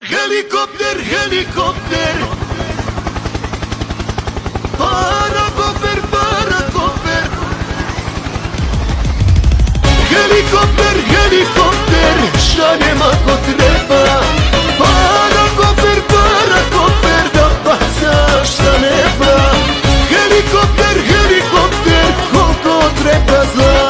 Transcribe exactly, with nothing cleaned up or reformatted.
Helikopter, helikopter, parakoper, parakoper. Helikopter, helikopter, šaljem ako treba. Parakoper, parakoper, da bacaš sa neba. Helikopter, helikopter, koliko treba zla.